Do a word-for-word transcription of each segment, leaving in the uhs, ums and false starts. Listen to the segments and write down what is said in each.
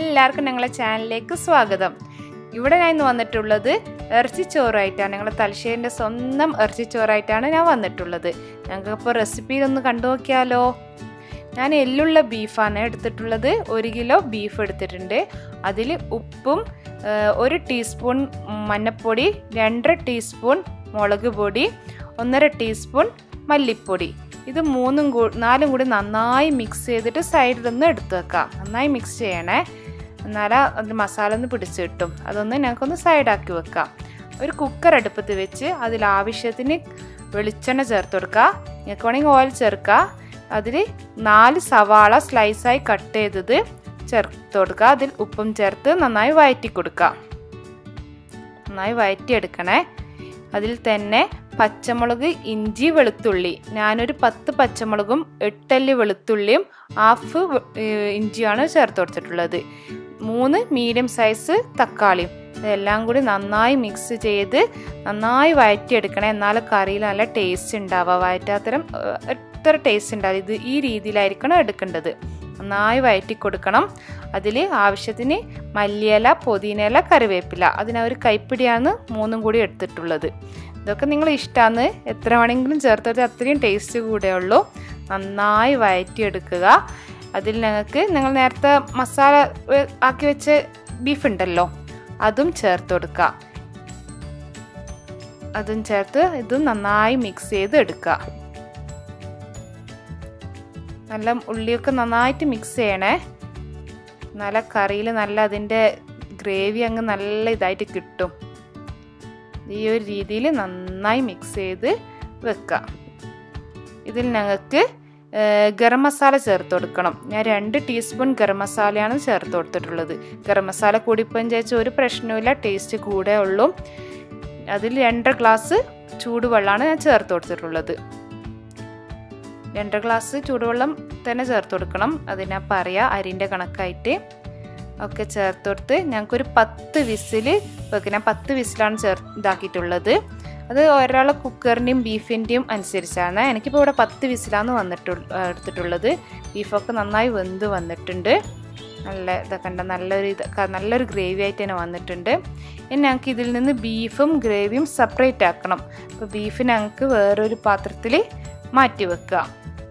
എല്ലാവർക്കും ഞങ്ങളുടെ ചാനലിലേക്ക് സ്വാഗതം. ഇവിടെ ഞാൻ ഇന്ന് വന്നിട്ടുള്ളത് ഇറച്ചിച്ചോറായിട്ടാണ്. ഞങ്ങളുടെ തലശ്ശേരിൻ്റെ സ്വന്തം ഇറച്ചിച്ചോറായിട്ടാണ് ഞാൻ വന്നിട്ടുള്ളത്. ഞങ്ങൾക്കിപ്പോൾ റെസിപ്പി ഒന്ന് കണ്ടു നോക്കിയാലോ. ഞാൻ എല്ലുള്ള ബീഫാണ് എടുത്തിട്ടുള്ളത്. ഒരു കിലോ ബീഫ് എടുത്തിട്ടുണ്ട്. അതിൽ ഉപ്പും ഒരു ടീസ്പൂൺ മഞ്ഞൾപ്പൊടി, രണ്ടര ടീസ്പൂൺ മുളക് പൊടി, ഒന്നര ടീസ്പൂൺ മല്ലിപ്പൊടി, ഇത് മൂന്നും കൂ നാലും കൂടി നന്നായി മിക്സ് ചെയ്തിട്ട് സൈഡിലൊന്ന് എടുത്ത് വെക്കാം. നന്നായി മിക്സ് ചെയ്യണേ, എന്നാലും അതിൽ മസാല ഒന്ന് പിടിച്ച് കിട്ടും. അതൊന്ന് ഞങ്ങൾക്കൊന്ന് സൈഡാക്കി വെക്കാം. ഒരു കുക്കർ അടുപ്പത്ത് വെച്ച് അതിൽ ആവശ്യത്തിന് വെളിച്ചെണ്ണ ചേർത്ത് കൊടുക്കുക. നിങ്ങൾക്ക് വേണമെങ്കിൽ ഓയിൽ ചേർക്കുക. അതിൽ നാല് സവാള സ്ലൈസായി കട്ട് ചെയ്തത് ചേർത്ത് കൊടുക്കുക. അതിൽ ഉപ്പും ചേർത്ത് നന്നായി വഴറ്റി കൊടുക്കുക. നന്നായി വഴറ്റിയെടുക്കണേ. അതിൽ തന്നെ പച്ചമുളക്, ഇഞ്ചി, വെളുത്തുള്ളി, ഞാനൊരു പത്ത് പച്ചമുളകും എട്ടല്ലി വെളുത്തുള്ളിയും ഹാഫ് ഇഞ്ചിയാണ് ചേർത്ത് കൊടുത്തിട്ടുള്ളത്. മൂന്ന് മീഡിയം സൈസ് തക്കാളിയും ഇതെല്ലാം കൂടി നന്നായി മിക്സ് ചെയ്ത് നന്നായി വഴറ്റിയെടുക്കണം. എന്നാലും കറിയിൽ നല്ല ടേസ്റ്റ് ഉണ്ടാവുക. വഴറ്റാത്തരം എത്ര ടേസ്റ്റ് ഉണ്ടാവും. ഇത് ഈ രീതിയിലായിരിക്കണം എടുക്കേണ്ടത്. നന്നായി വഴറ്റി കൊടുക്കണം. അതിൽ ആവശ്യത്തിന് മല്ലിയില, പുതിനയില, കറിവേപ്പില, അതിന് ഒരു കൈപ്പിടിയാണ് മൂന്നും കൂടി എടുത്തിട്ടുള്ളത്. ഇതൊക്കെ നിങ്ങൾ ഇഷ്ടമാണ്, എത്ര വേണമെങ്കിലും ചേർത്തെടുത്ത് അത്രയും ടേസ്റ്റ് കൂടെ ഉള്ളൂ. നന്നായി വഴറ്റിയെടുക്കുക. അതിൽ ഞങ്ങൾക്ക് നിങ്ങൾ നേരത്തെ മസാല ആക്കി വെച്ച ബീഫ് ഉണ്ടല്ലോ, അതും ചേർത്ത് കൊടുക്കുക. അതും ചേർത്ത് ഇതും നന്നായി മിക്സ് ചെയ്ത് എടുക്കുക. നല്ല ഉള്ളിയൊക്കെ നന്നായിട്ട് മിക്സ് ചെയ്യണേ. നല്ല കറിയിൽ നല്ല അതിൻ്റെ ഗ്രേവി അങ്ങ് നല്ല ഇതായിട്ട് കിട്ടും. ഈ ഒരു രീതിയിൽ നന്നായി മിക്സ് ചെയ്ത് വെക്കുക. ഇതിൽ ഞങ്ങൾക്ക് ഗരം മസാല ചേർത്ത് കൊടുക്കണം. ഞാൻ രണ്ട് ടീസ്പൂൺ ഗരം മസാലയാണ് ചേർത്ത് കൊടുത്തിട്ടുള്ളത്. ഗരം മസാല കൂടിപ്പോയെന്ന് ചോദിച്ചാൽ ഒരു പ്രശ്നവുമില്ല, ടേസ്റ്റ് കൂടെ ഉള്ളൂ. അതിൽ രണ്ടര ഗ്ലാസ് ചൂടുവെള്ളമാണ് ഞാൻ ചേർത്ത് കൊടുത്തിട്ടുള്ളത്. രണ്ടര ഗ്ലാസ് ചൂടുവെള്ളം തന്നെ ചേർത്ത് കൊടുക്കണം. അതിനാ പറയാ അരിൻ്റെ കണക്കായിട്ട് ഒക്കെ ചേർത്ത് കൊടുത്ത് ഞങ്ങൾക്കൊരു പത്ത് വിസിൽ വെക്കുക. ഞാൻ പത്ത് വിസിലാണ് ചേർ ഇതാക്കിയിട്ടുള്ളത്. അത് ഒരാളെ കുക്കറിൻ്റെയും ബീഫിൻ്റെയും അനുസരിച്ചാണ്. എനിക്കിപ്പോൾ ഇവിടെ പത്ത് വിസിലാണ് വന്നിട്ടു എടുത്തിട്ടുള്ളത്. ബീഫൊക്കെ നന്നായി വെന്ത് വന്നിട്ടുണ്ട്. നല്ല ഇതൊക്കെ ഉണ്ട്, നല്ലൊരു ഇത് നല്ലൊരു ഗ്രേവി ആയിട്ട് തന്നെ വന്നിട്ടുണ്ട്. ഇനി ഞങ്ങൾക്ക് ഇതിൽ നിന്ന് ബീഫും ഗ്രേവിയും സെപ്പറേറ്റ് ആക്കണം. അപ്പോൾ ബീഫ് ഞങ്ങൾക്ക് വേറൊരു പാത്രത്തിൽ മാറ്റി വെക്കുക.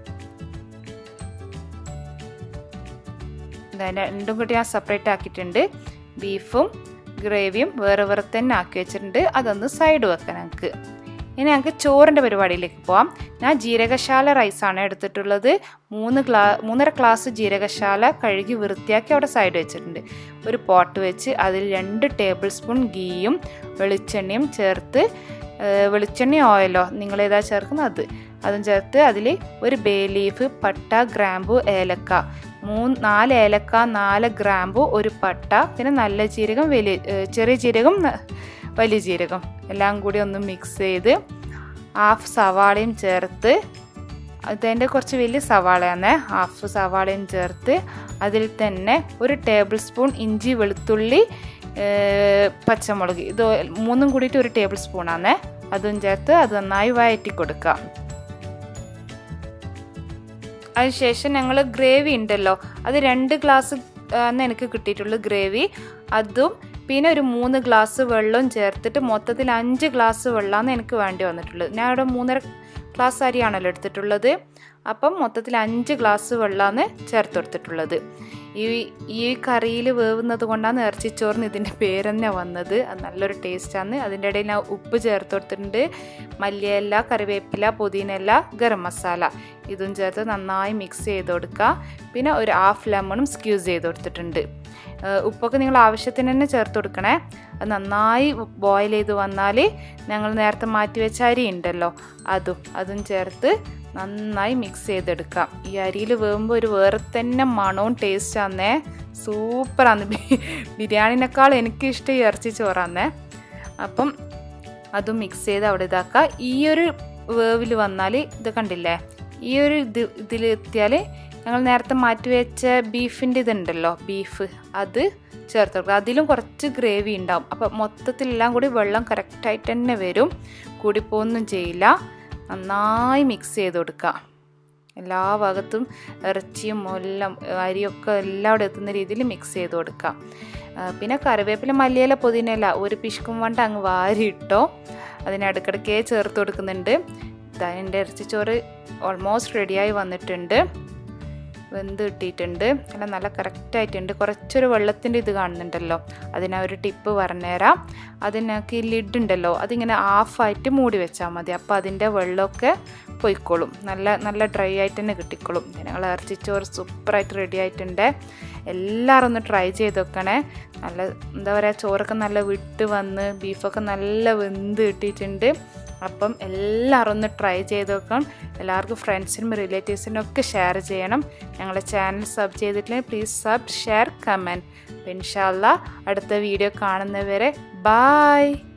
രണ്ടും കൂടി ഞാൻ സെപ്പറേറ്റ് ആക്കിയിട്ടുണ്ട്. ബീഫും ഗ്രേവിയും വേറെ വേറെ തന്നെ ആക്കി വെച്ചിട്ടുണ്ട്. അതൊന്ന് സൈഡ് വെക്കാം ഞങ്ങൾക്ക്. ഇനി ഞങ്ങൾക്ക് ചോറിൻ്റെ പരിപാടിയിലേക്ക് പോവാം. ഞാൻ ജീരകശാല റൈസാണ് എടുത്തിട്ടുള്ളത്. മൂന്ന് ഗ്ലാ മൂന്നര ഗ്ലാസ് ജീരകശാല കഴുകി വൃത്തിയാക്കി അവിടെ സൈഡ് വെച്ചിട്ടുണ്ട്. ഒരു പോട്ട് വെച്ച് അതിൽ രണ്ട് ടേബിൾ സ്പൂൺ ഗീയും വെളിച്ചെണ്ണയും ചേർത്ത്, വെളിച്ചെണ്ണ ഓയിലോ നിങ്ങളേതാ ചേർക്കുന്നത് അത് അതും ചേർത്ത് അതിൽ ഒരു ബേ ലീഫ്, പട്ട, ഗ്രാമ്പു, ഏലക്ക, മൂന്ന് നാല് ഏലക്ക, നാല് ഗ്രാമ്പു, ഒരു പട്ട, പിന്നെ നല്ല ജീരകം, വലിയ ചെറിയ ജീരകം, വലിയ ജീരകം എല്ലാം കൂടി ഒന്ന് മിക്സ് ചെയ്ത് ഹാഫ് സവാളയും ചേർത്ത്, അതിൻ്റെ കുറച്ച് വലിയ സവാളയാണ്, ഹാഫ് സവാളയും ചേർത്ത് അതിൽ തന്നെ ഒരു ടേബിൾ സ്പൂൺ ഇഞ്ചി, വെളുത്തുള്ളി, പച്ചമുളക്, ഇത് മൂന്നും കൂടിയിട്ട് ഒരു ടേബിൾ സ്പൂണാണ്, അതും ചേർത്ത് അത് നന്നായി വഴറ്റി കൊടുക്കുക. അതിനുശേഷം ഞങ്ങൾ ഗ്രേവി ഉണ്ടല്ലോ, അത് രണ്ട് ഗ്ലാസ് ആണ് എനിക്ക് കിട്ടിയിട്ടുള്ളത് ഗ്രേവി. അതും പിന്നെ ഒരു മൂന്ന് ഗ്ലാസ് വെള്ളവും ചേർത്തിട്ട് മൊത്തത്തിൽ അഞ്ച് ഗ്ലാസ് വെള്ളമാണ് എനിക്ക് വേണ്ടി വന്നിട്ടുള്ളത്. ഞാൻ ഇവിടെ മൂന്നര ഗ്ലാസ് അരിയാണല്ലോ എടുത്തിട്ടുള്ളത്. അപ്പം മൊത്തത്തിൽ അഞ്ച് ഗ്ലാസ് വെള്ളമാണ് ചേർത്ത് കൊടുത്തിട്ടുള്ളത്. ഈ ഈ കറിയിൽ വേവുന്നത് കൊണ്ടാണ് ഇറച്ചിച്ചോറിന് ഇതിൻ്റെ പേര് തന്നെ വന്നത്. അത് നല്ലൊരു ടേസ്റ്റാണ്. അതിൻ്റെ ഇടയിൽ ഞാൻ ഉപ്പ് ചേർത്ത് കൊടുത്തിട്ടുണ്ട്. മല്ലിയില, കറിവേപ്പില, പുതിനയില, ഗരം മസാല ഇതും ചേർത്ത് നന്നായി മിക്സ് ചെയ്ത് കൊടുക്കുക. പിന്നെ ഒരു ഹാഫ് ലെമണും സ്ക്യൂസ് ചെയ്ത് കൊടുത്തിട്ടുണ്ട്. ഉപ്പൊക്കെ നിങ്ങൾ ആവശ്യത്തിന് തന്നെ ചേർത്ത് കൊടുക്കണേ. അത് നന്നായി ബോയിൽ ചെയ്ത് വന്നാൽ ഞങ്ങൾ നേരത്തെ മാറ്റി വെച്ച അരി ഉണ്ടല്ലോ, അതും അതും ചേർത്ത് നന്നായി മിക്സ് ചെയ്തെടുക്കാം. ഈ അരിയിൽ വേകുമ്പോൾ ഒരു വേറെ തന്നെ മണവും ടേസ്റ്റാന്നേ, സൂപ്പറാന്ന്. ബിരിയാണിനേക്കാൾ എനിക്കിഷ്ടം ഈ ഇറച്ചി ചോറാന്നേ. അപ്പം അതും മിക്സ് ചെയ്ത് അവിടെ ഇതാക്കുക. ഈ ഒരു വേവിൽ വന്നാൽ ഇത് കണ്ടില്ലേ, ഈ ഒരു ഇത് ഇതിലെത്തിയാൽ ഞങ്ങൾ നേരത്തെ മാറ്റി വെച്ച ബീഫിൻ്റെ ഇതുണ്ടല്ലോ, ബീഫ് അത് ചേർത്ത് കൊടുക്കുക. അതിലും കുറച്ച് ഗ്രേവി ഉണ്ടാവും. അപ്പം മൊത്തത്തിലെല്ലാം കൂടി വെള്ളം കറക്റ്റായിട്ട് തന്നെ വരും, കൂടിപ്പോന്നും ചെയ്യില്ല. നന്നായി മിക്സ് ചെയ്ത് കൊടുക്കുക. എല്ലാ ഭാഗത്തും ഇറച്ചിയും എല്ലാം അരിയൊക്കെ എല്ലാവിടെ എത്തുന്ന രീതിയിൽ മിക്സ് ചെയ്ത് കൊടുക്കാം. പിന്നെ കറിവേപ്പില, മല്ലിയില, പുതിനയില ഒരു പിഷ്കും കൊണ്ട് അങ്ങ് വാരിയിട്ടോ. അതിനിടയ്ക്കിടയ്ക്കേ ചേർത്ത് കൊടുക്കുന്നുണ്ട്. എൻ്റെ ഇറച്ചിച്ചോറ് ഓൾമോസ്റ്റ് റെഡിയായി വന്നിട്ടുണ്ട്. വെന്ത് കിട്ടിയിട്ടുണ്ട്. എല്ലാം നല്ല കറക്റ്റായിട്ടുണ്ട്. കുറച്ചൊരു വെള്ളത്തിൻ്റെ ഇത് കാണുന്നുണ്ടല്ലോ, അതിനാ ഒരു ടിപ്പ് പറഞ്ഞുതരാം. അതിനൊക്കെ ഈ ലിഡ് ഉണ്ടല്ലോ, അതിങ്ങനെ ഹാഫായിട്ട് മൂടി വെച്ചാൽ മതി. അപ്പോൾ അതിൻ്റെ വെള്ളമൊക്കെ പൊയ്ക്കോളും. നല്ല നല്ല ഡ്രൈ ആയിട്ട് തന്നെ കിട്ടിക്കോളും. ഞങ്ങൾ ഇറച്ചിച്ചോറ് സൂപ്പറായിട്ട് റെഡി ആയിട്ടുണ്ട്. എല്ലാവരും ഒന്ന് ട്രൈ ചെയ്ത് നോക്കണേ. നല്ല എന്താ പറയുക, ചോറൊക്കെ നല്ല വിട്ട് വന്ന് ബീഫൊക്കെ നല്ല വെന്ത് കിട്ടിയിട്ടുണ്ട്. അപ്പം എല്ലാവരും ഒന്ന് ട്രൈ ചെയ്ത് നോക്കണം. എല്ലാവർക്കും ഫ്രണ്ട്സിനും റിലേറ്റീവ്സിനും ഒക്കെ ഷെയർ ചെയ്യണം. ഞങ്ങളുടെ ചാനൽ സബ് ചെയ്തിട്ടില്ലെങ്കിൽ പ്ലീസ് സബ്, ഷെയർ, കമൻറ്റ്. ഇൻഷാ അല്ലാഹ് അടുത്ത വീഡിയോ കാണുന്നവരെ ബായ്.